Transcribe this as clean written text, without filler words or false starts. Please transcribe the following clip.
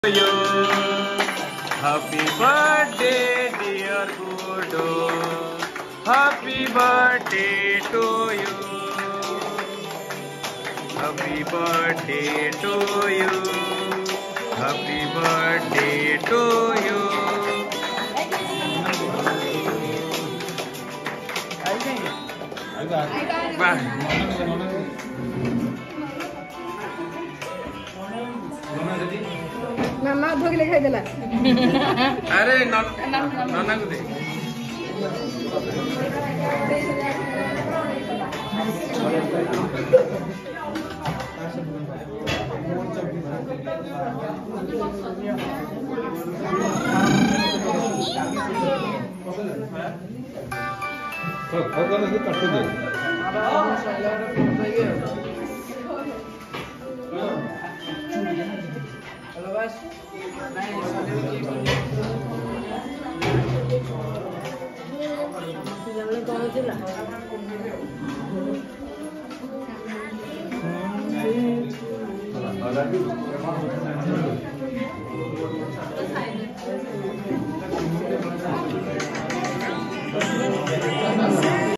You. Happy birthday, dear Gudo. Happy birthday to you. Happy birthday to you. Happy birthday to you. मामा भोग ले खाई देला अरे नाना को दे Jangan